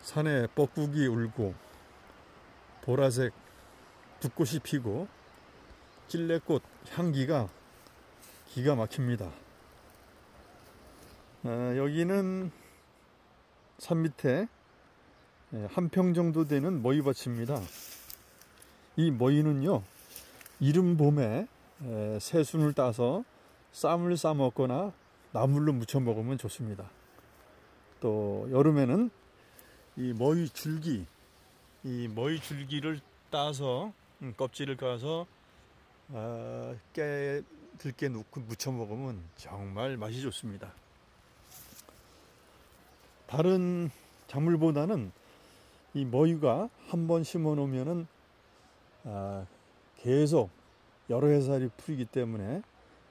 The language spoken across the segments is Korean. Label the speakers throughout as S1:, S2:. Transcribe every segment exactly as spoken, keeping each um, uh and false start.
S1: 산에 뻐꾸기 울고 보라색 붓꽃이 피고 찔레꽃 향기가 기가 막힙니다. 아, 여기는 산 밑에 한 평 정도 되는 머위밭입니다. 이 머위는요, 이른 봄에 새순을 따서 쌈을 싸 먹거나 나물로 무쳐 먹으면 좋습니다. 또 여름에는 이 머위 줄기, 이 머위 줄기를 따서 껍질을 까서 아, 깨 들깨 넣고 무쳐 먹으면 정말 맛이 좋습니다. 다른 작물보다는 이 머위가 한번 심어 놓으면은 아, 계속 여러 해살이 풀리기 때문에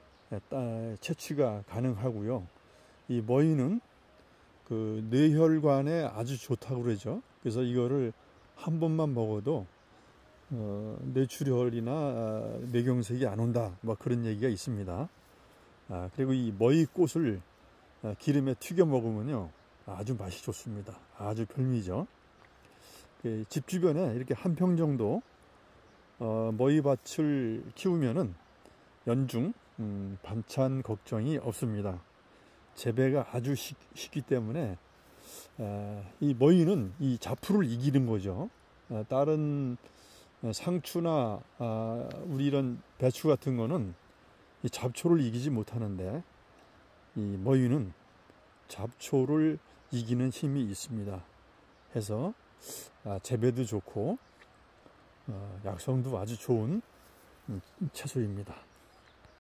S1: 채취가 가능하고요. 이 머위는 그 뇌혈관에 아주 좋다고 그러죠. 그래서 이거를 한 번만 먹어도 어, 뇌출혈이나 아, 뇌경색이 안 온다, 뭐 그런 얘기가 있습니다. 아, 그리고 이 머위 꽃을 아, 기름에 튀겨 먹으면요, 아주 맛이 좋습니다. 아주 별미죠. 그 집 주변에 이렇게 한 평 정도 어, 머위밭을 키우면은 연중 음, 반찬 걱정이 없습니다. 재배가 아주 쉽, 쉽기 때문에 아, 이 머위는 이 잡초를 이기는 거죠. 아, 다른 상추나 아, 우리 이런 배추 같은 거는 이 잡초를 이기지 못하는데 이 머위는 잡초를 이기는 힘이 있습니다. 해서 아, 재배도 좋고 어, 약성도 아주 좋은 음, 채소입니다.